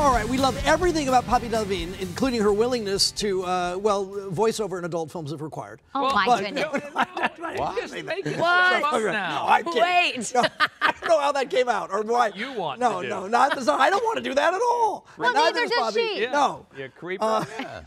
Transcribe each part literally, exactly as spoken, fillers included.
All right, we love everything about Poppy Delevingne, including her willingness to, uh, well, voice over in adult films if required. Oh, well, my but, goodness. No, no, no, What? Just make it What? fun Okay. now. No, I'm kidding. Wait. No, I don't know how that came out or why. You want no, to do. No, not the I don't want to do that at all. Well, Neither neither does does Poppy. she. Yeah. No. You creeper. Uh, yeah.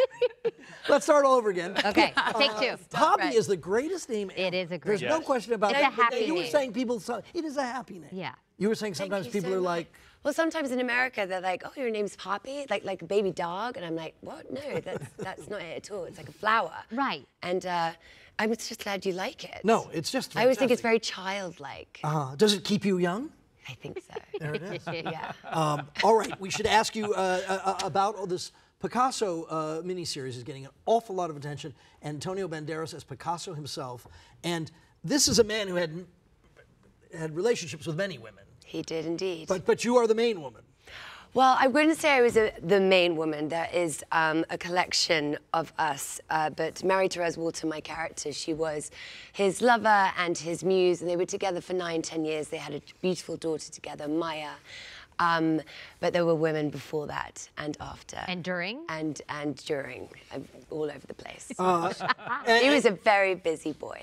Let's start all over again. Okay, take two. Poppy Right. is the greatest name ever. It is a great There's name. no Yes. question about It's that. a happy You were name. saying people, so- it is a happy name. Yeah. You were saying sometimes Thank you people so are much. like, Well, sometimes in America they're like, "Oh, your name's Poppy," like like a baby dog, and I'm like, "What? No, that's that's not it at all. It's like a flower." Right. And uh, I'm just glad you like it. no, it's just I always think it's fantastic. very childlike. Uh, does it keep you young? I think so. There it is. Yeah. Um, all right, we should ask you uh, uh, about all this. Picasso uh, miniseries is getting an awful lot of attention. Antonio Banderas as Picasso himself, and this is a man who had had relationships with many women. He did indeed. But but you are the main woman. Well, I wouldn't say I was a, the main woman. There is um, a collection of us. Uh, but Marie-Thérèse Walter, my character, she was his lover and his muse, and they were together for nine, ten years. They had a beautiful daughter together, Maya. Um, but there were women before that and after. And during? And and during, uh, all over the place. Uh, he was a very busy boy.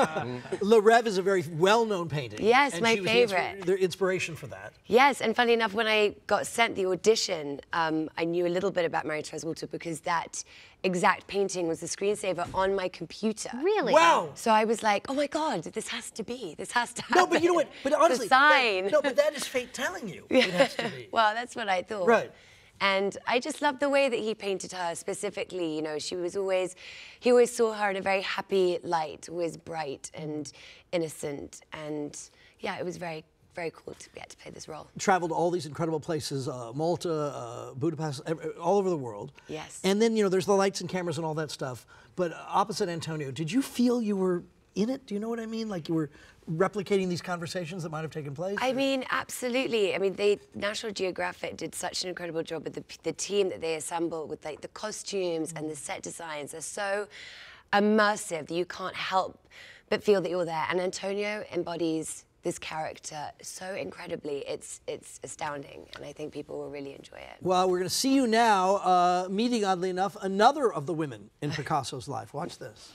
Le Rêve is a very well-known painting. Yes, and my she was the favorite. insp- the inspiration for that. Yes, and funny enough, when I got sent the audition, um, I knew a little bit about Marie-Thérèse Walter because that exact painting was the screensaver on my computer. Really? Wow. So I was like, oh my God, this has to be, this has to happen. No, but you know what? But honestly, It's a sign. That, no, but that is fate telling you. It has to be. Well, that's what I thought. Right. And I just loved the way that he painted her specifically. You know, she was always, he always saw her in a very happy light, always bright and innocent. And yeah, it was very, very cool to get to play this role. Traveled to all these incredible places, uh, Malta, uh, Budapest, ev- all over the world. Yes. And then, you know, there's the lights and cameras and all that stuff. But opposite Antonio, did you feel you were in it? Do you know what I mean? Like you were replicating these conversations that might have taken place? I mean, absolutely. I mean, they, National Geographic did such an incredible job with the, the team that they assembled with like the costumes and the set designs. They're so immersive that you can't help but feel that you're there. And Antonio embodies this character so incredibly. It's it's astounding, and I think people will really enjoy it. Well, we're going to see you now uh, meeting, oddly enough, another of the women in Picasso's life. Watch this.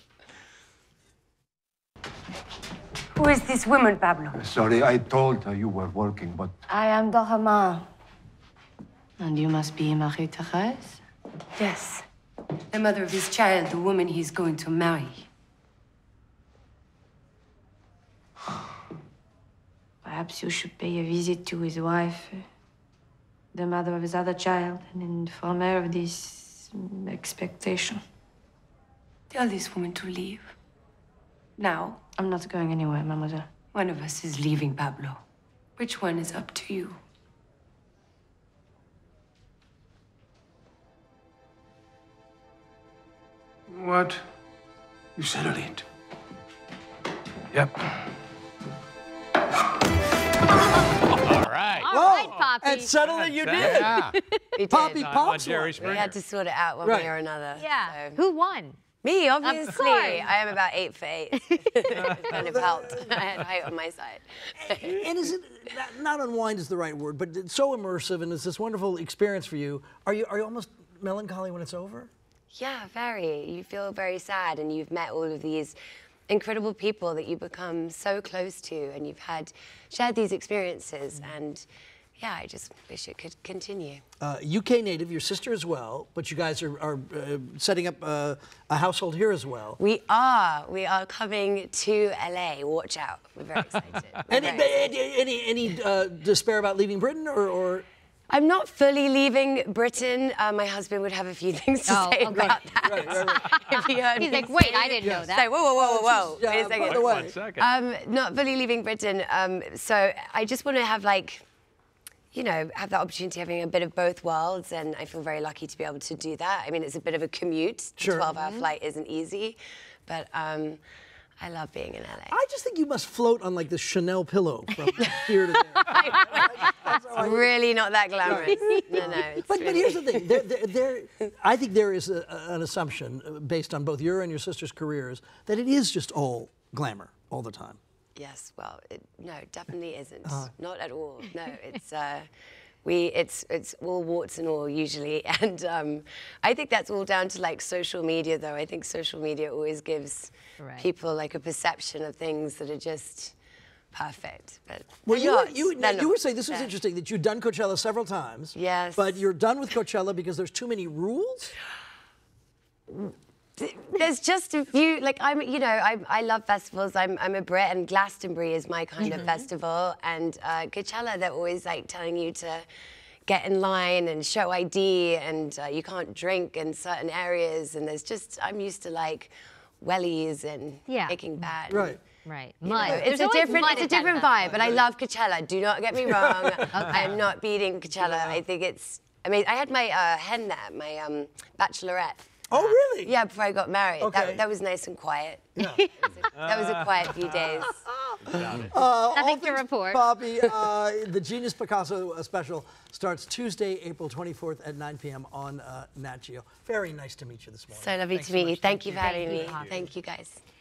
Who is this woman, Pablo? Sorry, I told her you were working, but I am Delevingne. And you must be Marie-Thérèse? Yes. The mother of his child, the woman he's going to marry. Perhaps you should pay a visit to his wife, the mother of his other child, and inform her of this expectation. Tell this woman to leave. Now, I'm not going anywhere, mademoiselle. one of us is leaving, Pablo. Which one is up to you? what? You settled it. Yep. All right. All right, Poppy. And suddenly you did. Yeah. We did. Poppy On- on Pops. Jerry one. We Springer. had to sort it out one Right. way or another. Yeah. so. Who won? Me, obviously. course. I am about eight for eight. kind of helped. I had height on my side. And is it not, not unwind is the right word, but it's so immersive and it's this wonderful experience for you. Are you are you almost melancholy when it's over? Yeah, very. You feel very sad, and you've met all of these incredible people that you become so close to, and you've had shared these experiences, and yeah, I just wish it could continue. Uh, U K native, your sister as well, but you guys are, are uh, setting up uh, a household here as well. We are. We are coming to L A. Watch out. We're very excited. We're Any very excited. any any, any uh, despair about leaving Britain, or, or I'm not fully leaving Britain. Uh, my husband would have a few things to Oh, say okay. about that. Right, right, right. If he heard He's me like, wait, say I it. didn't know that. Say, whoa, whoa, whoa, whoa, whoa. Yeah, Wait a second. by the way. One second. Um, not fully leaving Britain. Um, so I just want to have like, you know, have that opportunity of having a bit of both worlds, and I feel very lucky to be able to do that. I mean, it's a bit of a commute. Sure. The twelve-hour flight isn't easy, but um, I love being in L A. I just think you must float on like this Chanel pillow from here to there. It's really not that glamorous. No, no. It's But, but really... here's the thing. There, there, there, I think there is a, an assumption uh, based on both your and your sister's careers that it is just all glamour all the time. Yes, well, it, no, definitely isn't. Uh-huh. Not at all. No, it's uh, We, it's it's all warts and all usually, and um, I think that's all down to like social media, though. I think social media always gives Right. people like a perception of things that are just perfect. But Well, they're you were, not. you, They're you not. were saying this was Yeah. interesting that you've done Coachella several times. Yes. But you're done with Coachella because there's too many rules. There's just a few, like I'm, you know, I, I love festivals. I'm, I'm a Brit, and Glastonbury is my kind of festival. And uh, Coachella, they're always like telling you to get in line and show I D, and uh, you can't drink in certain areas. And there's just, I'm used to like wellies and Yeah. Breaking Bad. Right. Right. You know, Mud. it's There's a always different, mud it's a at that different festival. vibe, but I love Coachella. Do not get me wrong. I am not beating Coachella. I think it's. I mean, I had my uh, hen there, my um, bachelorette. Oh, really? Yeah, before I got married. Okay. That, that was nice and quiet. Yeah. That was a quiet few days. Uh, Nothing all to things report. Bobby, uh, the Genius Picasso uh, special starts Tuesday, April twenty-fourth at nine p m on uh, Nat Geo. Very nice to meet you this morning. So lovely Thanks to so meet you. much. Thank you for Thank having you, me. Bobby. Thank you, guys.